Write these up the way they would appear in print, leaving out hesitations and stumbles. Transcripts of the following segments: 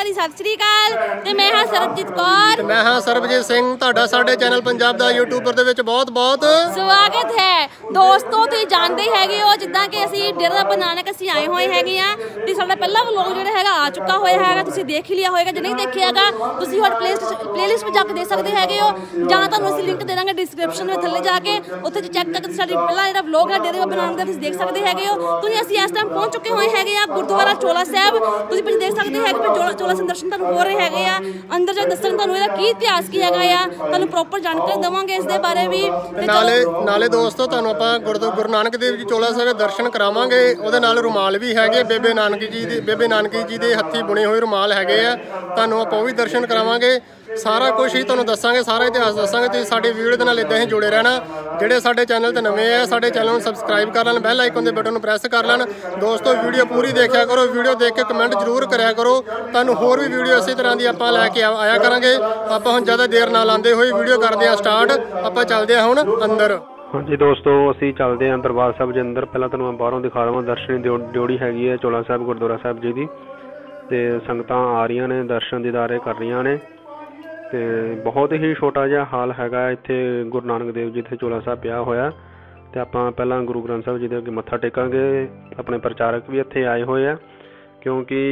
भरी सत श्री अकाल ते मैं हां सरबजीत कौर ते मैं हां सरबजीत सिंह। तुहाडा साडे चैनल पंजाब दा यूट्यूबर दे विच बहुत बहुत स्वागत है। दोस्तों तुसीं जानदे हैगे हो जिद्दां कि असीं डेरा बाबा नानक असीं आए होए हैगे आ ते साडा पहला व्लॉग जिहड़ा हैगा आ चुका होया हैगा। तुसीं देख ही लिया होएगा, जे नहीं देखिआगा तुसीं होर प्लेलिस्ट में जाके देख सकदे हैगे हो, जां तुहानूं असीं लिंक दे दांगे डिस्क्रिप्शन में थल्ले जाके उत्थे चैक करके साडी पहला जिहड़ा व्लॉग है डेरा बाबा नानक दा तुसीं देख सकदे हैगे हो। तुसीं असीं इस टाइम पहुंच चुके होए हैगे आ गुरुद्वारा चोला साहिब। तुसीं पिछे देख सकदे हैगे कि चोला साहिब दर्शन तुहानूं हो रहे हैगे आ। अंदर जा दस्सण तुहानूं इहदा की इतिहास की हैगा आ, तुहानूं प्रॉपर जानकारी देवांगे इस दे बारे भी। नाले दोस्तों तुहानूं आपां गुरु नानक देव जी चोला साहिब दर्शन करावांगे। ਉਹਦੇ ਨਾਲ रुमाल भी हैगे बेबे नानकी जी ਦੇ ਹੱਥੀਂ बुने हुए रुमाल हैगे आ। ਤੁਹਾਨੂੰ ਆਪਾਂ ਉਹ ਵੀ ਦਰਸ਼ਨ ਕਰਾਵਾਂਗੇ। सारा कुछ ही तुहानूं दस्सांगे, सारा इतिहास दस्सांगे। तुसीं साडी वीडियो दे नाल इदां ही जुड़े रहना। ਜਿਹੜੇ ਸਾਡੇ ਚੈਨਲ ਤੇ ਨਵੇਂ ਆ ਸਾਡੇ ਚੈਨਲ ਨੂੰ ਸਬਸਕ੍ਰਾਈਬ ਕਰ ਲੈਣ, ਬੈਲ ਆਈਕਨ ਦੇ ਬਟਨ ਨੂੰ ਪ੍ਰੈਸ ਕਰ ਲੈਣ। ਦੋਸਤੋ ਵੀਡੀਓ ਪੂਰੀ ਦੇਖਿਆ ਕਰੋ, ਵੀਡੀਓ ਦੇਖ ਕੇ ਕਮੈਂਟ ਜ਼ਰੂਰ ਕਰਿਆ ਕਰੋ। ਤੁਹਾਨੂੰ ਹੋਰ ਵੀ ਵੀਡੀਓ ਇਸੇ ਤਰ੍ਹਾਂ ਦੀ ਆਪਾਂ ਲੈ ਕੇ ਆਇਆ ਕਰਾਂਗੇ। ਆਪਾਂ ਹੁਣ ਜ਼ਿਆਦਾ ਦੇਰ ਨਾ ਲਾਉਂਦੇ ਹੋਏ ਵੀਡੀਓ ਕਰਦੇ ਹਾਂ ਸਟਾਰਟ। ਆਪਾਂ ਚੱਲਦੇ ਹਾਂ ਹੁਣ ਅੰਦਰ। हाँ जी दोस्तों असीं चलते हैं दरबार साहब के अंदर। पहला तुहानूं मैं बाहरों दिखा देवां दर्शनी ड्योढ़ी हैगी है चोला साहिब गुरुद्वारा साहिब जी की। तो संगतां आ रही ने, दर्शन दीदारे कर रही ने। तो बहुत ही छोटा जिहा हाल हैगा इत्थे गुरु नानक देव जी इत्थे चोला साहिब पिया होया। तो आपां पहलां गुरु ग्रंथ साहिब जी दे अगे मत्था टेकांगे। अपने प्रचारक भी इत्थे आए होए आ क्योंकि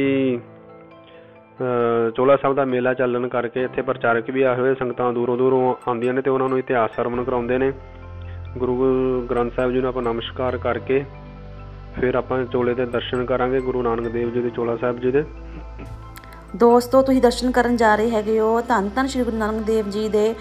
चोला साहिब दा मेला चलन करके इत्थे प्रचारक भी आए होए। संगतां दूरों दूरों आउंदियां ने ते उन्हां नूं इतिहास सरवण कराउंदे ने। गुरु ग्रंथ साहिब जी नूं आपां नमस्कार करके फिर आपां चोले दे दर्शन करांगे गुरु नानक देव जी दे चोला साहिब जी दे। दोस्तों तुसीं दर्शन करन जा रहे हैगे हो धन धन श्री गुरु नानक देव जी दे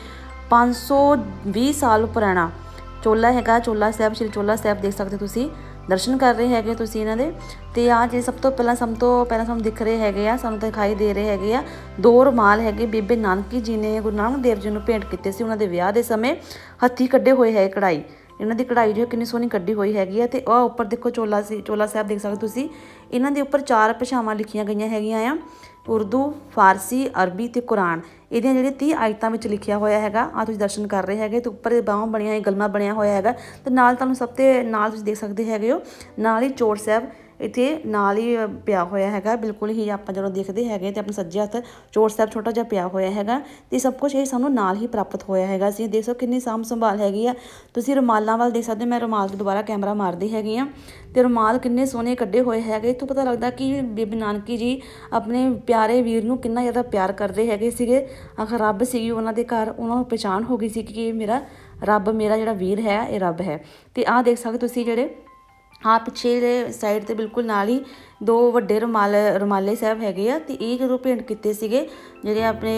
520 साल पुराना चोला हैगा चोला साहिब। श्री चोला साहिब देख सकते तुसीं दर्शन कर रहे हैगे तुसीं इन्हां दे। ते आ जे सब तो पहला सानूं दिख रहे हैगे आ, सानूं दिखाई दे रहे हैगे आ दो रुमाल हैगे बेबे नानकी जी ने गुरु नानक देव जी नूं भेंट कीते सी। उन्हां दे विआह दे समय हत्थी कड्ढे होए है कढ़ाई। इन्हां दी कढ़ाई जो कितनी सोहनी कड्ढी हुई हैगी आ। ते आ उपर देखो चोला साहिब देख सकते तुसीं। इन्हां दे उपर 4 भाषावां लिखियां गईयां हैगियां आ, उर्दू, फारसी, अरबी ते कुरान। ਇਹਦੀਆਂ ਜਿਹੜੀਆਂ 30 ਆਇਤਾਂ ਵਿੱਚ ਲਿਖਿਆ ਹੋਇਆ ਹੈਗਾ ਆ ਤੁਸੀਂ ਦਰਸ਼ਨ ਕਰ ਰਹੇ ਹੈਗੇ। ਤੇ ਉੱਪਰ ਬਾਹਾਂ ਬਣੀਆਂ ਗਲਮਾ ਬਣਿਆ ਹੋਇਆ ਹੈਗਾ। ਤੇ ਨਾਲ ਤੁਹਾਨੂੰ ਸਭ ਤੇ ਨਾਲ ਤੁਸੀਂ ਦੇਖ ਸਕਦੇ ਹੈਗੇ ਹੋ ਨਾਲ ਹੀ ਚੋਰ ਸਾਹਿਬ ਇੱਥੇ ਨਾਲ ਹੀ ਪਿਆ ਹੋਇਆ ਹੈਗਾ। ਬਿਲਕੁਲ ਹੀ ਆਪਾਂ ਜਦੋਂ ਦੇਖਦੇ ਹੈਗੇ ਤੇ ਆਪਣੇ ਸੱਜੇ ਹੱਥ ਚੋਰ ਸਾਹਿਬ ਛੋਟਾ ਜਿਹਾ ਪਿਆ ਹੋਇਆ ਹੈਗਾ। ਤੇ ਸਭ ਕੁਝ ਇਹ ਸਾਨੂੰ ਨਾਲ ਹੀ ਪ੍ਰਾਪਤ ਹੋਇਆ ਹੈਗਾ। ਅਸੀਂ ਦੇਖ ਸਕਦੇ ਕਿੰਨੀ ਸਾਂਭ ਸੰਭਾਲ ਹੈਗੀ ਆ। ਤੁਸੀਂ ਰੁਮਾਲਾਂ ਵੱਲ ਦੇਖ ਸਕਦੇ, ਮੈਂ ਰੁਮਾਲ ਤੋਂ ਦੁਬਾਰਾ ਕੈਮਰਾ ਮਾਰਦੀ ਹੈਗੀ ਆ। ਤੇ ਰੁਮਾਲ ਕਿੰਨੇ ਸੋਹਣੇ ਕੱਢੇ ਹੋਏ ਹੈਗੇ। ਇੱਥੋਂ ਪਤਾ ਲੱਗਦਾ ਕਿ ਬੀਬੀ ਨਾਨਕੀ ਜੀ ਆਪਣੇ ਪਿਆਰੇ ਵੀਰ ਨੂੰ ਕਿੰਨਾ ਜ਼ਿਆਦਾ ਪਿਆਰ ਕਰਦੇ ਹੈਗੇ ਸੀਗੇ। ਆਖਰ ਰੱਬ ਸੀਗੀ ਉਹਨਾਂ ਦੇ ਘਰ, ਉਹਨਾਂ ਨੂੰ ਪਛਾਣ ਹੋ ਗਈ ਸੀ ਕਿ ਇਹ ਮੇਰਾ ਰੱਬ, ਮੇਰਾ ਜਿਹੜਾ ਵੀਰ ਹੈ ਇਹ ਰੱਬ ਹੈ। ਤੇ ਆਹ ਦੇਖ ਸਕਦੇ ਤੁਸੀਂ ਜਿਹੜੇ ਆ ਪਿੱਛੇ ਦੇ ਸਾਈਡ ਤੇ ਬਿਲਕੁਲ ਨਾਲ ਹੀ 2 ਵੱਡੇ ਰੁਮਾਲੇ ਸਾਹਿਬ ਹੈਗੇ ਆ। ਤੇ ਇਹ ਜਦੋਂ ਭੇਂਟ ਕੀਤੇ ਸੀਗੇ ਜਿਹੜੇ ਆਪਣੇ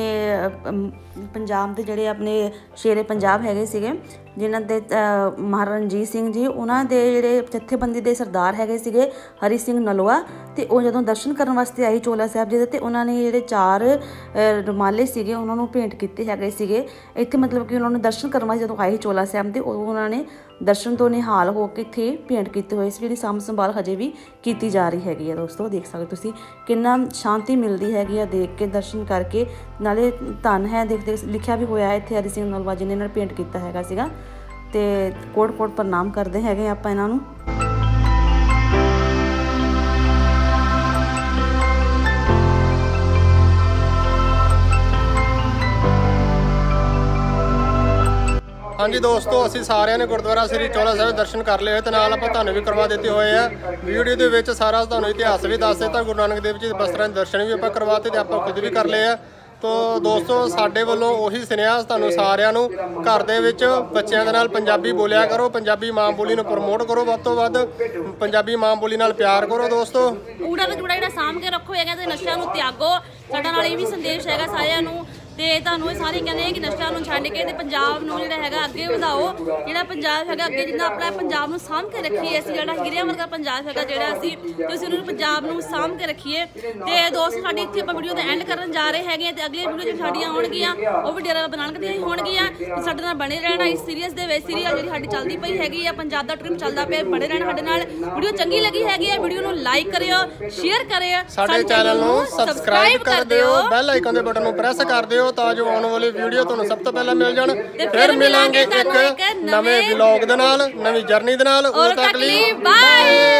ਪੰਜਾਬ ਦੇ ਜਿਹੜੇ ਆਪਣੇ ਸ਼ੇਰੇ ਪੰਜਾਬ ਹੈਗੇ ਸੀਗੇ ਜਿਨ੍ਹਾਂ ਦੇ ਮਹਾਰਾਜਾ ਰਣਜੀਤ ਸਿੰਘ ਜੀ, ਉਹਨਾਂ ਦੇ ਜਿਹੜੇ ਜਥੇਬੰਦੀ ਦੇ ਸਰਦਾਰ ਹੈਗੇ ਸੀਗੇ ਹਰੀ ਸਿੰਘ ਨਲੂਆ। ਤੇ ਉਹ ਜਦੋਂ ਦਰਸ਼ਨ ਕਰਨ ਵਾਸਤੇ ਆਈ ਚੋਲਾ ਸਾਹਿਬ ਜੀ ਦੇ ਤੇ ਉਹਨਾਂ ਨੇ ਜਿਹੜੇ 4 ਰੁਮਾਲੇ ਸੀਗੇ ਉਹਨਾਂ ਨੂੰ ਭੇਂਟ ਕੀਤੇ ਹੈਗੇ ਸੀਗੇ ਇੱਥੇ। ਮਤਲਬ ਕਿ ਉਹਨਾਂ ਨੂੰ ਦਰਸ਼ਨ ਕਰਨ ਵਾਸਤੇ ਜਦੋਂ ਆਏ ਚੋਲਾ ਸਾਹਿਬ ਦੇ ਉਦੋਂ ਉਹਨਾਂ ਨੇ ਦਰਸ਼ਨ ਤੋਂ ਨਿਹਾਲ ਹੋ ਕੇ ਇੱਥੇ ਭੇਂਟ ਕੀਤੇ ਹੋਏ ਸੀ। ਜਿਹੜੀ ਸਾਂਭ ਸੰਭਾਲ ਹਜੇ ਵੀ ਕੀਤੀ ਜਾ ਰਹੀ ਹੈਗੀ ਆ। ਦੋਸਤੋ ਦੇਖ ਸਕਦੇ ਤੁਸੀਂ ਕਿੰਨਾ ਸ਼ਾਂਤੀ ਮਿਲਦੀ ਹੈਗੀ ਆ ਦੇਖ ਕੇ, ਦਰਸ਼ਨ ਕਰਕੇ। ਨਾਲੇ ਧੰਨ ਹੈ ਦੇਖ ਲਿਖਿਆ ਵੀ ਹੋਇਆ ਇੱਥੇ ਹਰੀ ਸਿੰਘ ਨਲੂਆ ਜੀ ਨੇ ਇਹਨਾਂ ਨੇ ਭੇਂਟ ਕੀਤਾ ਹੈਗਾ ਸੀਗਾ। ਤੇ ਕੋਟ ਪ੍ਰਣਾਮ ਕਰਦੇ ਹੈਗੇ ਆਪਾਂ ਇਹਨਾਂ ਨੂੰ। हाँ जी दोस्तों असीं सारिਆਂ ने गुरुद्वारा श्री चोला साहिब दर्शन कर लए ते नाल आपां तुहानूं भी करवा दित्ते होए आ। वीडियो दे विच सारा तुहानूं इतिहास भी दस दित्ता, गुरु नानक देव जी दे वस्त्रां दे दर्शन भी आपां करवाते ते आपां खुद भी कर लए आ। तो दोस्तों साडे वल्लों ਉਹੀ ਸੁਨੇਹਾ ਤੁਹਾਨੂੰ ਸਾਰਿਆਂ ਨੂੰ ਘਰ ਦੇ ਵਿੱਚ ਬੱਚਿਆਂ ਦੇ ਨਾਲ ਪੰਜਾਬੀ ਬੋਲਿਆ ਕਰੋ, ਪੰਜਾਬੀ ਮਾਂ ਬੋਲੀ ਨੂੰ ਪ੍ਰਮੋਟ ਕਰੋ, ਵੱਧ ਤੋਂ ਵੱਧ ਪੰਜਾਬੀ ਮਾਂ ਬੋਲੀ ਨਾਲ ਪਿਆਰ ਕਰੋ। ਦੋਸਤੋ ਊੜਾ ਤੇ ਜੁੜਾ ਜਿਹੜਾ ਸਾਂਭ ਕੇ ਰੱਖੋ ਹੈਗਾ ਤੇ ਨਸ਼ਿਆਂ ਨੂੰ ਤਿਆਗੋ। ਸਾਡਾ ਨਾਲ ਇਹ ਵੀ ਸੰਦੇਸ਼ ਹੈਗਾ ਸਾਰਿਆਂ ਨੂੰ। ਤੇ ਤੁਹਾਨੂੰ ਇਹ ਸਾਰੇ ਕਹਿੰਦੇ ਕਿ ਨਸ਼ਿਆਂ ਨੂੰ ਛੱਡ ਕੇ ਤੇ ਪੰਜਾਬ ਨੂੰ ਜਿਹੜਾ ਹੈਗਾ ਅੱਗੇ ਵਧਾਓ। ਜਿਹੜਾ ਪੰਜਾਬ ਹੈਗਾ ਅੱਗੇ ਜਿੰਨਾ ਆਪਣਾ ਪੰਜਾਬ ਨੂੰ ਸਾਂਭ ਕੇ ਰੱਖੀਏ ਅਸੀਂ, ਜਿਹੜਾ ਹੀਰਿਆਂ ਵਰਗਾ ਪੰਜਾਬ ਹੈਗਾ ਜਿਹੜਾ ਅਸੀਂ, ਤੁਸੀਂ ਉਹਨੂੰ ਪੰਜਾਬ ਨੂੰ ਸਾਂਭ ਕੇ ਰੱਖੀਏ। ਤੇ ਦੋਸਤ ਸਾਡੀ ਇੱਥੇ ਆਪਾਂ ਵੀਡੀਓ ਦਾ ਐਂਡ ਕਰਨ ਜਾ ਰਹੇ ਹੈਗੇ ਤੇ ਅਗਲੀ ਵੀਡੀਓ 'ਚ ਸਾਡੀਆਂ ਆਉਣਗੀਆਂ ਉਹ ਵੀ ਡੇਰਾ ਬਾਬਾ ਨਾਨਕ ਦੀਆਂ ਹੀ ਹੋਣਗੀਆਂ। ਤੇ ਸਾਡੇ ਨਾਲ ਬਣੇ ਰਹਿਣਾ ਇਸ ਸੀਰੀਜ਼ ਦੇ ਵਿੱਚ। ਸੀਰੀਅਲ ਜਿਹੜੀ ਸਾਡੀ ਚੱਲਦੀ ਪਈ ਹੈਗੀ ਆ, ਪੰਜਾਬ ਦਾ ਟ੍ਰਿਪ ਚੱਲਦਾ ਪਿਆ, ਬਣੇ ਰਹਿਣਾ ਸਾਡੇ ਨਾਲ। ਵੀਡੀਓ ਚੰਗੀ ਲੱਗੀ ਹੈਗੀ ਆ ਵੀਡੀਓ ਨੂੰ ਲਾਈਕ ਕਰਿਓ, ਸ਼ੇਅਰ ਕਰਿਓ, ਸਾਡੇ ਚੈਨਲ ਨੂੰ ਸਬਸਕ੍ਰਾਈਬ ਕਰ ਦਿਓ, ਬੈਲ ਆਈਕਨ ਦੇ ਬਟਨ ਨੂੰ ਪ੍ਰੈਸ ਕਰ ਦਿਓ ਤਾਂ ਜੋ ਆਉਣ ਵਾਲੀ ਵੀਡੀਓ ਤੁਹਾਨੂੰ ਸਭ ਤੋਂ ਪਹਿਲਾਂ ਮਿਲ ਜਾਣ। ਫਿਰ ਮਿਲਾਂਗੇ ਇੱਕ ਨਵੇਂ ਵਲੌਗ ਦੇ ਨਾਲ, ਨਵੀਂ ਜਰਨੀ ਦੇ ਨਾਲ। ਉਦੋਂ ਤੱਕ ਲਈ ਬਾਏ।